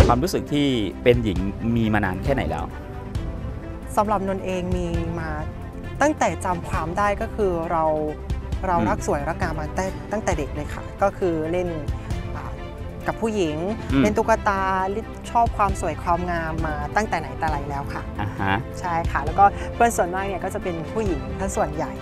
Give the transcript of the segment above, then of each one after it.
ความรู้สึกที่เป็นหญิงมีมานานแค่ไหนแล้วสำหรับนนเองมีมาตั้งแต่จำความได้ก็คือเรารักสวยรักงามมาตั้งแต่เด็กเลยค่ะก็คือเล่นกับผู้หญิงเล่นตุ๊กตาชอบความสวยความงามมาตั้งแต่ไหนแต่ไรแล้วค่ะใช่ค่ะแล้วก็เพื่อนส่วนมากเนี่ยก็จะเป็นผู้หญิงถ้าส่วนใหญ่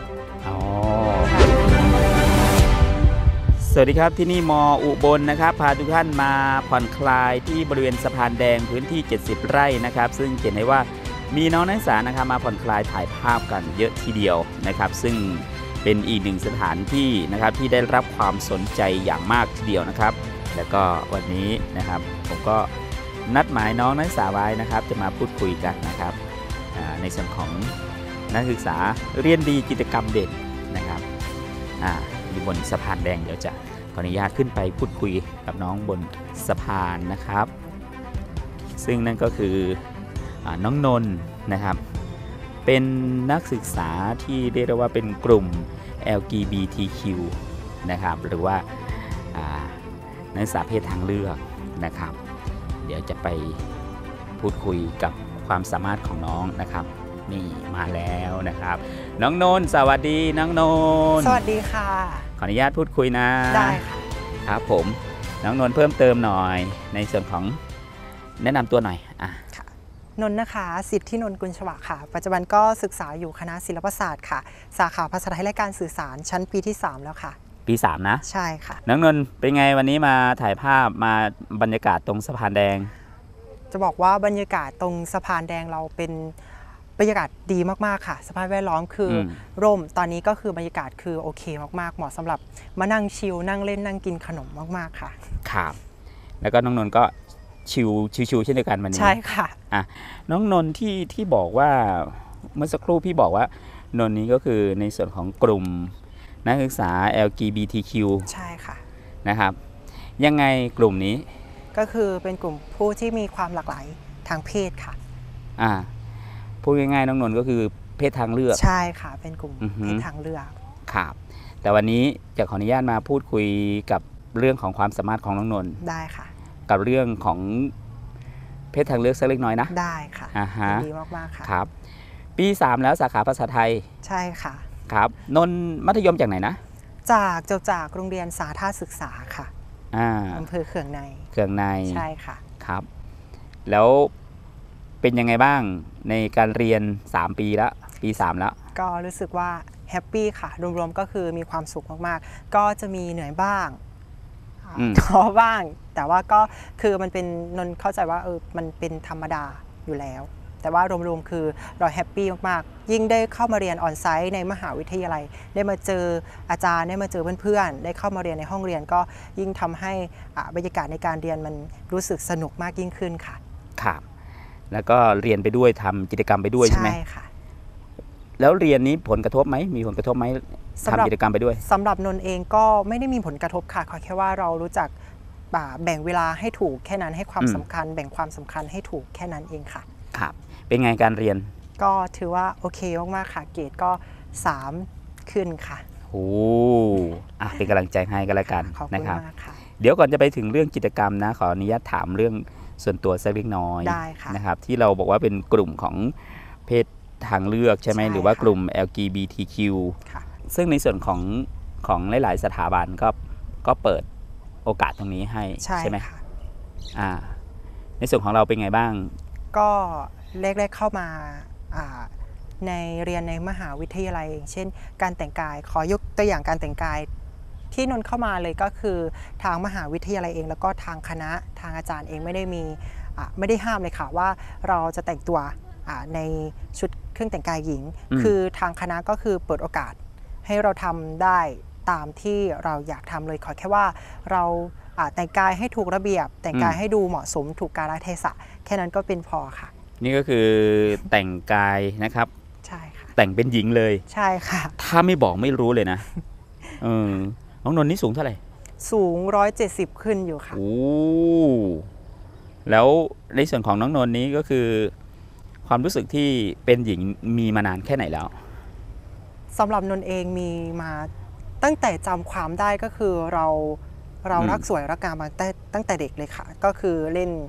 สวัสดีครับที่นี่มอุบลนะครับพาทุกท่านมาผ่อนคลายที่บริเวณสะพานแดงพื้นที่70 ไร่นะครับซึ่งเห็นได้ว่ามีน้องนักศึกษานะครับมาผ่อนคลายถ่ายภาพกันเยอะทีเดียวนะครับซึ่งเป็นอีกหนึ่งสถานที่นะครับที่ได้รับความสนใจอย่างมากทีเดียวนะครับแล้วก็วันนี้นะครับผมก็นัดหมายน้องนักศึกษาไว้นะครับจะมาพูดคุยกันนะครับในส่วนของนักศึกษาเรียนดีกิจกรรมเด่นนะครับอยู่บนสะพานแดงเดี๋ยวจะขออนุญาตขึ้นไปพูดคุยกับน้องบนสะพานนะครับซึ่งนั่นก็คือน้องนนท์นะครับเป็นนักศึกษาที่เรียกได้ว่าเป็นกลุ่ม LGBTQ นะครับหรือว่านักศึกษาเพศทางเลือกนะครับเดี๋ยวจะไปพูดคุยกับความสามารถของน้องนะครับนี่มาแล้วนะครับน้องนนท์สวัสดีน้องนนท์สวัสดีค่ะขออนุญาตพูดคุยนะได้ค่ะครับผมน้องนนท์เพิ่มเติมหน่อยในส่วนของแนะนำตัวหน่อยค่ะนนท์นะคะสิทธินนท์กุลฉวะค่ะปัจจุบันก็ศึกษาอยู่คณะศิลปศาสตร์ค่ะสาขาภาษาไทยและการสื่อสารชั้นปีที่3แล้วค่ะปี3นะใช่ค่ะน้องนนท์เป็นไงวันนี้มาถ่ายภาพมาบรรยากาศตรงสะพานแดงจะบอกว่าบรรยากาศตรงสะพานแดงเราเป็นบรรยากาศดีมากๆค่ะสภาพแวดล้อมคือร่มตอนนี้ก็คือบรรยากาศคือโอเคมากๆเหมาะสำหรับมานั่งชิลนั่งเล่นนั่งกินขนมมากๆค่ะครับแล้วก็น้องนนท์ก็ชิลเช่นเดียวกันวันนี้ใช่ค่ะน้องนนท์ที่บอกว่าเมื่อสักครู่พี่บอกว่านนท์นี้ก็คือในส่วนของกลุ่มนักศึกษา LGBTQ ใช่ค่ะนะครับยังไงกลุ่มนี้ก็คือเป็นกลุ่มผู้ที่มีความหลากหลายทางเพศค่ะพูดง่ายๆน้องนนท์ก็คือเพศทางเลือกใช่ค่ะเป็นกลุ่มเพศทางเลือกครับแต่วันนี้จะขออนุญาตมาพูดคุยกับเรื่องของความสามารถของน้องนนท์ได้ค่ะกับเรื่องของเพศทางเลือกสักเล็กน้อยนะได้ค่ะดีมากๆค่ะครับปี3แล้วสาขาภาษาไทยใช่ค่ะครับนนท์มัธยมจากไหนนะจากโรงเรียนสาธารณศึกษาค่ะอำเภอเขื่องในใช่ค่ะครับแล้วเป็นยังไงบ้างในการเรียน3ปีแล้วปี3แล้วก็รู้สึกว่าแฮปปี้ค่ะรวมๆก็คือมีความสุขมากๆก็จะมีเหนื่อยบ้างท้อบ้างแต่ว่าก็คือมันเป็นนนเข้าใจว่ามันเป็นธรรมดาอยู่แล้วแต่ว่ารวมๆคือเราแฮปปี้มากๆยิ่งได้เข้ามาเรียนออนไซต์ในมหาวิทยาลัยได้มาเจออาจารย์ได้มาเจอเพื่อนๆได้เข้ามาเรียนในห้องเรียนก็ยิ่งทำให้บรรยากาศในการเรียนมันรู้สึกสนุกมากยิ่งขึ้นค่ะครับแล้วก็เรียนไปด้วยทำกิจกรรมไปด้วยใช่ไหมใช่ค่ะแล้วเรียนนี้ผลกระทบไหมมีผลกระทบไหมทำกิจกรรมไปด้วยสำหรับนนเองก็ไม่ได้มีผลกระทบค่ะขอแค่ว่าเรารู้จักแบ่งเวลาให้ถูกแค่นั้นให้ความสำคัญแบ่งความสำคัญให้ถูกแค่นั้นเองค่ะครับเป็นไงการเรียนก็ถือว่าโอเคมากๆค่ะเกรดก็3ขึ้นค่ะโอ้เป็นกำลังใจให้กันละกันนะครับค่ะเดี๋ยวก่อนจะไปถึงเรื่องกิจกรรมนะขออนุญาตถามเรื่องส่วนตัวสักเล็กน้อยนะครับที่เราบอกว่าเป็นกลุ่มของเพศทางเลือกใช่ไหมหรือว่ากลุ่ม LGBTQ ซึ่งในส่วนของหลายๆสถาบันก็เปิดโอกาสตรงนี้ให้ใช่ไหมในส่วนของเราเป็นไงบ้างก็แรกๆเข้ามาในเรียนในมหาวิทยาลัยเช่นการแต่งกายขอยกตัวอย่างการแต่งกายที่นนเข้ามาเลยก็คือทางมหาวิทยาลัยเองแล้วก็ทางคณะทางอาจารย์เองไม่ได้ห้ามเลยค่ะว่าเราจะแต่งตัวในชุดเครื่องแต่งกายหญิงคือทางคณะก็คือเปิดโอกาสให้เราทำได้ตามที่เราอยากทำเลยขอแค่ว่าเราแต่งกายให้ถูกระเบียบแต่งกายให้ดูเหมาะสมถูกกาลเทศะแค่นั้นก็เป็นพอค่ะนี่ก็คือแต่งกายนะครับใช่ค่ะแต่งเป็นหญิงเลยใช่ค่ะถ้าไม่บอกไม่รู้เลยนะน้องนนท์นี่สูงเท่าไหร่สูง170ขึ้นอยู่ค่ะแล้วในส่วนของน้องนนท์นี้ก็คือความรู้สึกที่เป็นหญิงมีมานานแค่ไหนแล้วสำหรับนนเองมีมาตั้งแต่จำความได้ก็คือเรารักสวยรักงามมาตั้งแต่เด็กเลยค่ะก็คือเล่น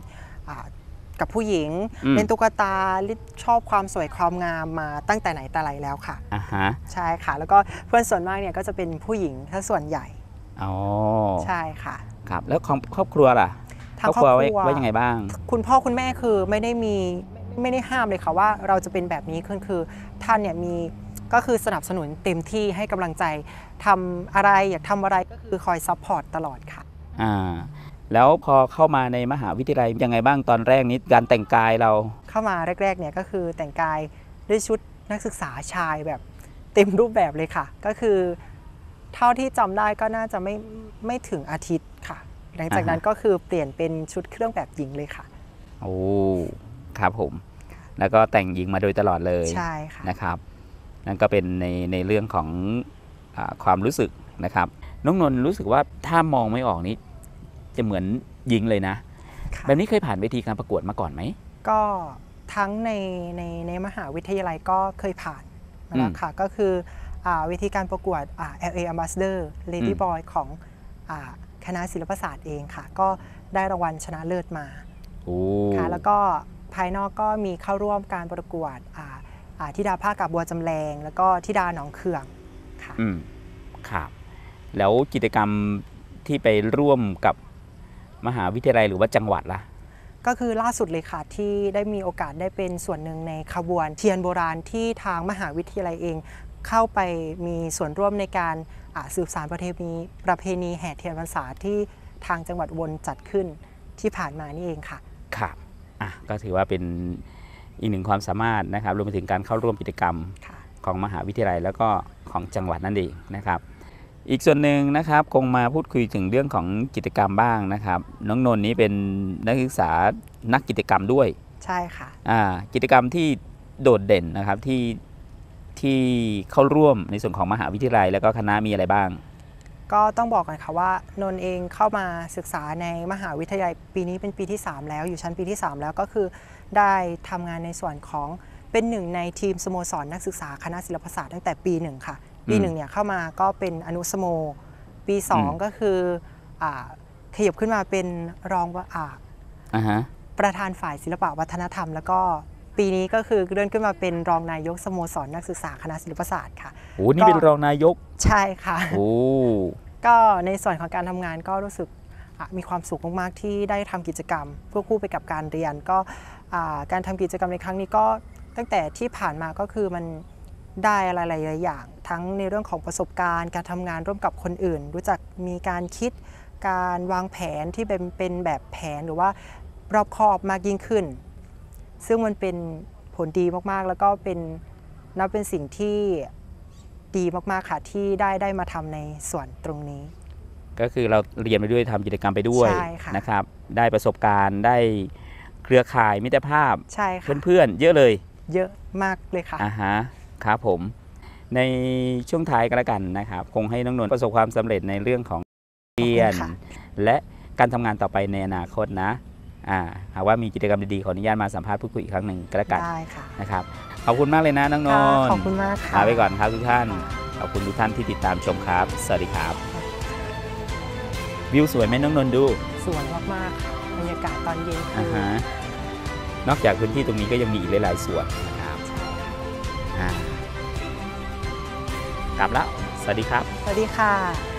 อ่ากับผู้หญิงเล่นตุ๊กตาชอบความสวยความงามมาตั้งแต่ไหนแต่ไรแล้วค่ะใช่ค่ะแล้วก็เพื่อนส่วนมากเนี่ยก็จะเป็นผู้หญิงถ้าส่วนใหญ่ใช่ค่ะครับแล้วครอบครัวล่ะครอบครัวไว้ยังไงบ้างคุณพ่อคุณแม่คือไม่ได้ห้ามเลยค่ะว่าเราจะเป็นแบบนี้คือท่านเนี่ยมีก็คือสนับสนุนเต็มที่ให้กำลังใจทำอะไรอยากทำอะไรก็คือคอยซัพพอร์ตตลอดค่ะแล้วพอเข้ามาในมหาวิทยาลัยยังไงบ้างตอนแรกนี้การแต่งกายเราเข้ามาแรกๆเนี่ยก็คือแต่งกายด้วยชุดนักศึกษาชายแบบเต็มรูปแบบเลยค่ะก็คือเท่าที่จำได้ก็น่าจะไม่ถึงอาทิตย์ค่ะหลังจากนั้นก็คือเปลี่ยนเป็นชุดเครื่องแบบหญิงเลยค่ะโอ้ครับผมแล้วก็แต่งหญิงมาโดยตลอดเลยใช่ค่ะนะครับนั่นก็เป็นในเรื่องของความรู้สึกนะครับน้องนนท์รู้สึกว่าถ้ามองไม่ออกนี้จะเหมือนหญิงเลยนะแบบนี้เคยผ่านเวทีการประกวดมาก่อนไหมก็ทั้งในมหาวิทยาลัยก็เคยผ่านมาแล้วค่ะก็คือเวทีการประกวดLA Ambassador Lady Boy ของคณะศิลปศาสตร์เองค่ะก็ได้รางวัลชนะเลิศมาค่ะแล้วก็ภายนอกก็มีเข้าร่วมการประกวดธิดาภาคกับบัวจำแรงแล้วก็ธิดาหนองเขื่องค่ะครับแล้วกิจกรรมที่ไปร่วมกับมหาวิทยาลัยหรือว่าจังหวัดล่ะก็คือล่าสุดเลยค่ะที่ได้มีโอกาสได้เป็นส่วนหนึ่งในขบวนเทียนโบราณที่ทางมหาวิทยาลัยเองเข้าไปมีส่วนร่วมในการสืบสานประเพณีแห่เทียนพรรษาที่ทางจังหวัดอุบลจัดขึ้นที่ผ่านมานี่เองค่ะครับก็ถือว่าเป็นอีกหนึ่งความสามารถนะครับรวมไปถึงการเข้าร่วมกิจกรรมของมหาวิทยาลัยแล้วก็ของจังหวัดนั่นเองนะครับอีกส่วนหนึ่งนะครับคงมาพูดคุยถึงเรื่องของกิจกรรมบ้างนะครับน้องนนท์นี้เป็นนักศึกษานักกิจกรรมด้วยใช่ค่ะกิจกรรมที่โดดเด่นนะครับที่เข้าร่วมในส่วนของมหาวิทยาลัยแล้วก็คณะมีอะไรบ้างก็ต้องบอกก่อนค่ะว่านนท์เองเข้ามาศึกษาในมหาวิทยาลัยปีนี้เป็นปีที่3แล้วอยู่ชั้นปีที่3แล้วก็คือได้ทำงานในส่วนของเป็นหนึ่งในทีมสโมสรนักศึกษาคณะศิลปศาสตร์ตั้งแต่ปี1ค่ะปี1เนี่ยเข้ามาก็เป็นอนุสโมปี2ก็คือขยับขึ้นมาเป็นรองประธานฝ่ายศิลปวัฒนธรรมแล้วก็ปีนี้ก็คือเลื่อนขึ้นมาเป็นรองนายกสโมสรนักศึกษาคณะศิลปศาสตร์ค่ะโอ้นี่เป็นรองนายกใช่ค่ะโอ้ก็ในส่วนของการทำงานก็รู้สึกมีความสุขมากๆที่ได้ทำกิจกรรมควบคู่ไปกับการเรียนก็การทำกิจกรรมในครั้งนี้ก็ตั้งแต่ที่ผ่านมาก็คือมันได้อะไรหลายอย่างทั้งในเรื่องของประสบการณ์การทำงานร่วมกับคนอื่นรู้จักมีการคิดการวางแผนที่เป็นแบบแผนหรือว่ารอบคอบมากยิ่งขึ้นซึ่งมันเป็นผลดีมากๆแล้วก็นับเป็นสิ่งที่ดีมากๆค่ะที่ได้มาทำในส่วนตรงนี้ก็คือเราเรียนไปด้วยทำกิจกรรมไปด้วยนะครับได้ประสบการณ์ได้เครือข่ายมิตรภาพเพื่อนๆเยอะเลยเยอะมากเลยค่ะครับผมในช่วงท้ายก็แล้วกันนะครับคงให้น้องนนท์ประสบความสำเร็จในเรื่องของเรียนและการทำงานต่อไปในอนาคตนะหากว่ามีกิจกรรมดีๆขออนุญาตมาสัมภาษณ์พูดคุยอีกครั้งหนึ่งก็แล้วกันนะครับขอบคุณมากเลยนะน้องนนท์ขอบคุณมากค่ะลาไปก่อนครับทุกท่านขอบคุณทุกท่านที่ติดตามชมครับสวัสดีครับวิวสวยไหมน้องนนท์ดูสวยมากๆค่ะบรรยากาศตอนเย็นนอกจากพื้นที่ตรงนี้ก็ยังมีอีกหลายๆส่วนนะครับกลับแล้วสวัสดีครับสวัสดีค่ะ